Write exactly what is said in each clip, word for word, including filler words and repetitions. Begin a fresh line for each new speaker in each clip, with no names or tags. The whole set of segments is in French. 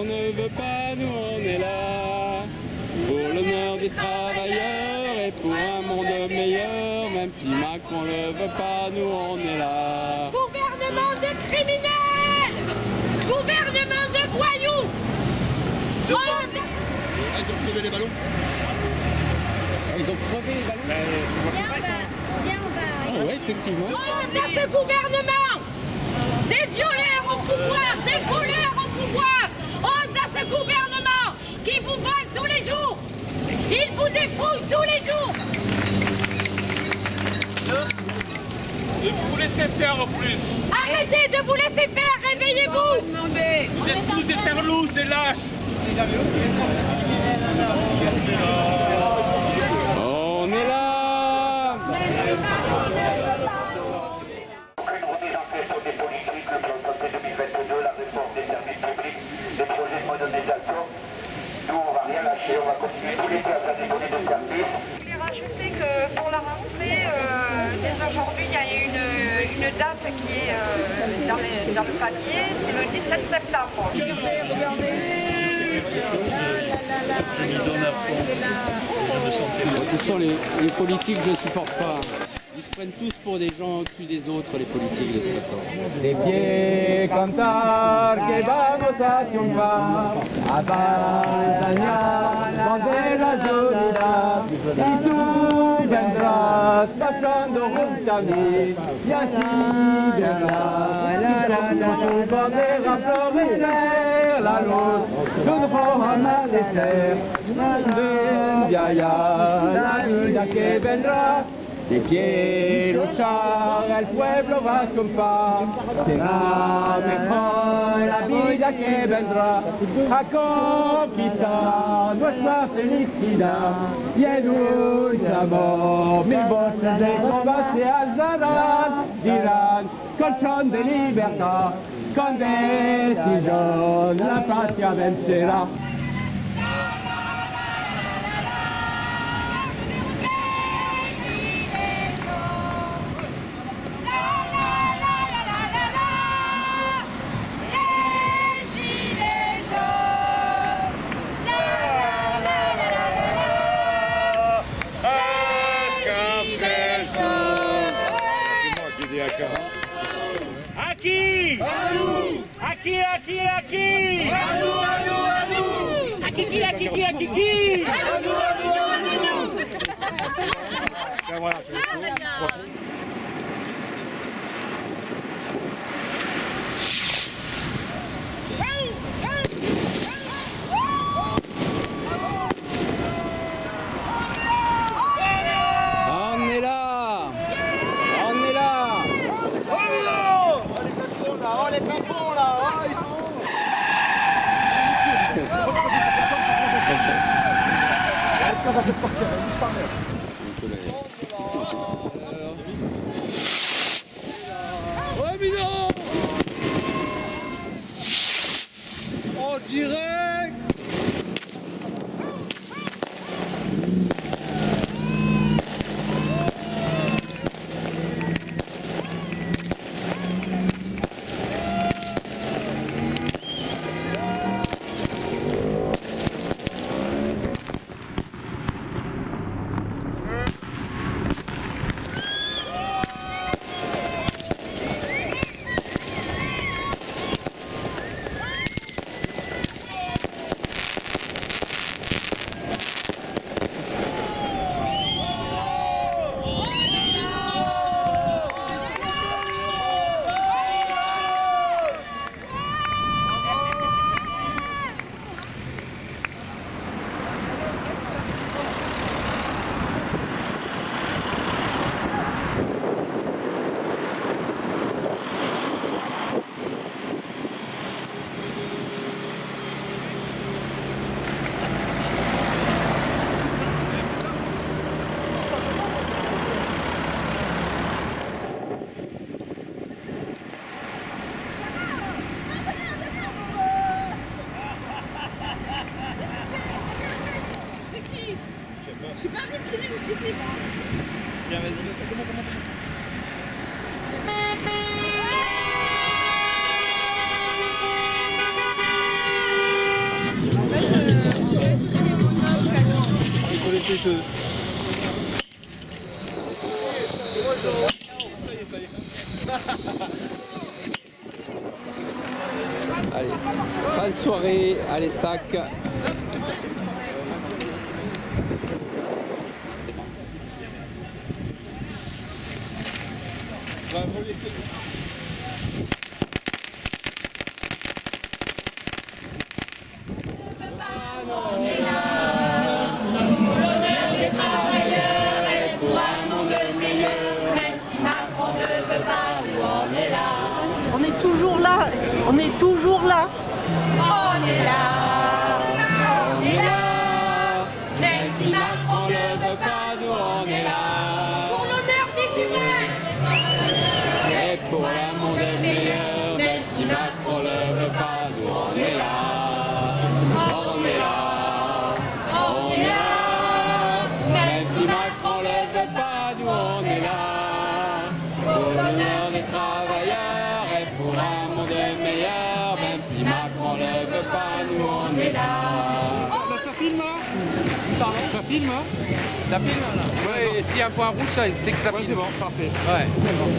qu'on ne veut pas, nous on est là. Pour l'honneur des travailleurs et pour un monde meilleur, même si Macron ne veut pas, nous on est là.
Gouvernement de criminels! Gouvernement de voyous!
De ah, ils ont crevé les ballons.
Ils ont crevé les ballons.
Viens, on va... Viens, on va...
Ah ouais, effectivement.
Honte à ce gouvernement! Des violeurs au pouvoir! Des voleurs au pouvoir! Honte à ce gouvernement qui vous vole tous les jours! Il vous dépouille tous les jours!
De vous laisser faire en plus.
Arrêtez de vous laisser faire, réveillez-vous!
Vous êtes tous des terlouses, des lâches.
On est là.
Aucune remise en question des politiques, le plan de santé deux mille vingt-deux, la réforme des services publics, les projets de modernisation. Nous, on va rien lâcher, on va continuer tous les cas à faire des données de services.
Je voulais rajouter que pour la rentrée, euh, dès aujourd'hui, il y a une, une date qui est euh, dans, les, dans le papier, c'est le dix-sept septembre.
De toute façon, les, les politiques, je ne supporte pas. Ils se prennent tous pour des gens au-dessus des autres, les politiques, de toute façon. De pie cantar que vamos a triunfar, avanzañar, banderas de unidad, y tú vendrás pasando junto a mí, y así verás, con tu bandera florecer la luz, de un rojo amanecer, ven de allá, la vida que vendrá. De pie luchar, el pueblo va a triunfar, será mejor la vida que vendrá, a conquistar nuestra felicidad, y en un amor mil voces de combate se alzarán, dirán, con son de libertad, con decisión la patria vencerá.
Aqui! Aqui, aqui, aqui!
Anou, anou, anou!
Aqui, aqui, aqui, aqui, aqui!
Anou, anou, anou!
Voilà, c'est
On est là. On est là.
Oh les patrons là, oh les patrons là, oh ils sont où? Ouais mais non. En direct.
Je suis pas incliné jusqu'ici.
Tiens, vas-y, comment, comment, comment
c'est ce...
Allez, fin de soirée à l'Estac. C'est bon.
On est toujours là, on est toujours là.
On est là, on est là, même si Macron ne veut pas, nous on est là. Pour l'honneur des humains
Et pour un monde meilleur, même si Macron ne veut pas, nous on est là. On est là, on est là, même si Macron ne veut pas, nous on est là. Pour l'honneur des travailleurs et pour un monde meilleur, même si Macron ne veut pas, nous on est là.
Bah, ça filme hein Pardon. Ça filme hein
Ça filme là? Ouais, s'il y a un point rouge, c'est que ça
ouais,
filme.
c'est bon, parfait.
Ouais, c'est bon.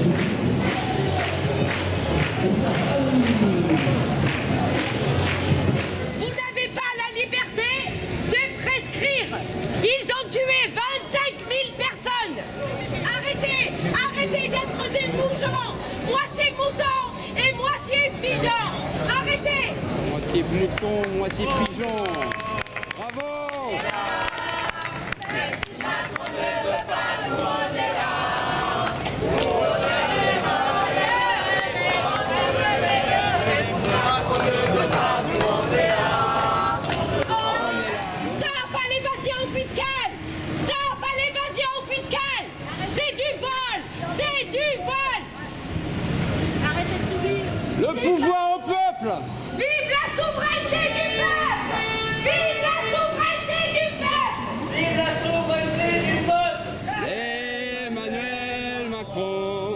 Vous n'avez pas la liberté de prescrire. Ils ont tué vingt-cinq mille personnes. Arrêtez, arrêtez d'être des moutons, moitié moutons et moitié pigeons. Arrêtez.
Moitié mouton, moitié pigeon. Bravo!
Stop à l'évasion fiscale. Stop à l'évasion fiscale. C'est du vol. C'est du vol. Arrêtez de subir.
Le pouvoir au peuple!
Vive la souveraineté du peuple. Vive la souveraineté du peuple.
Vive la souveraineté du peuple.
Emmanuel Macron.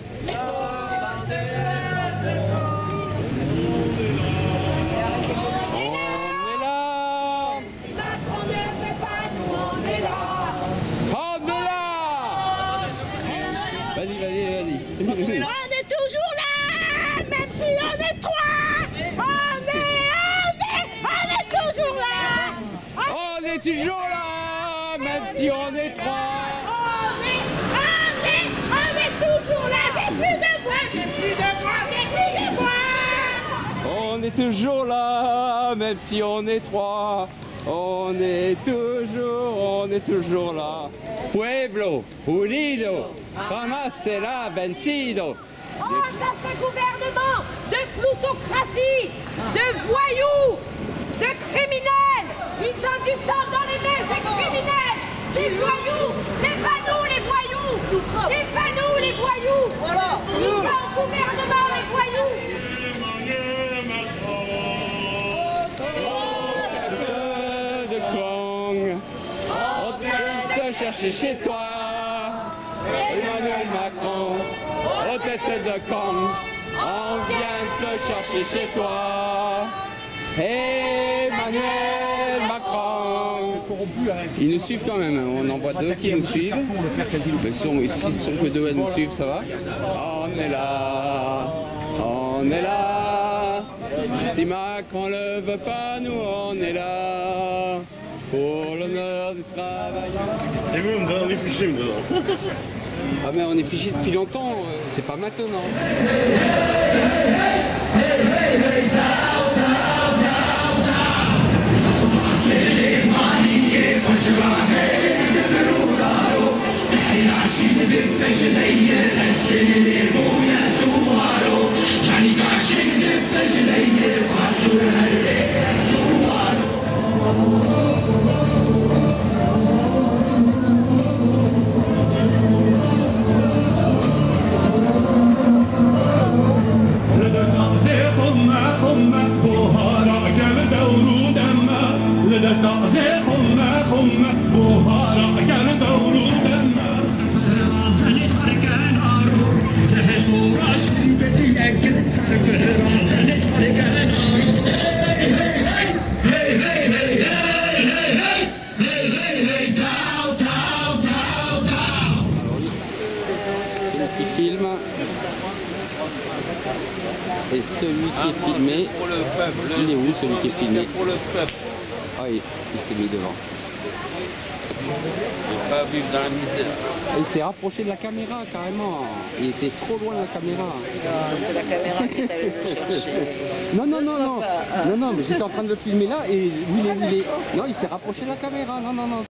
On est là.
Macron ne veut pas, nous on est là.
On est là. Vas-y, vas-y, vas-y.
On est toujours là, même si on est trois. On est, on est, on est toujours là.
On est toujours là, même si on est trois.
On est, on est, on est toujours là. J'ai plus de voix, j'ai plus de voix, j'ai plus de voix.
On est toujours là, même si on est trois. On est toujours, on est toujours là. Pueblo, unido, jamás será vencido.
Honte à ce gouvernement de plutocratie, de voyous, de criminels. Ils ont du sang dans les mains, ces criminels, ces voyous. C'est pas nous les voyous. C'est pas nous les voyous. Ils sont au gouvernement les voyous.
De Kong, on vient te chercher chez toi. Emmanuel Macron, aux têtes de Kong, on vient te chercher chez toi. Emmanuel Macron. Ils nous suivent quand même, on en voit deux qui nous suivent. Mais ils sont, s'ils sont que deux à nous suivre, ça va. On est là, on est là. Si Macron ne veut pas, nous on est là. Pour l'honneur du travail.
Et vous, on est fichés dedans.
Ah mais on est fichés depuis longtemps, c'est pas maintenant.
Le demandez Roma, Roma.
qui filme. Et celui qui est filmé,
Pour le peuple.
il est où celui qui est filmé?
Pour le peuple.
Ah oui, il s'est mis devant.
Ne pas vivre dans la misère.
Et il s'est rapproché de la caméra carrément. Il était trop loin de la caméra.
C'est la caméra qui est allée le chercher.
Non, non,
Ne
non,
sois
non.
pas, hein.
Non, non, mais j'étais en train de le filmer là et où il est, où il est. Non, il s'est rapproché de la caméra. Non, non, non.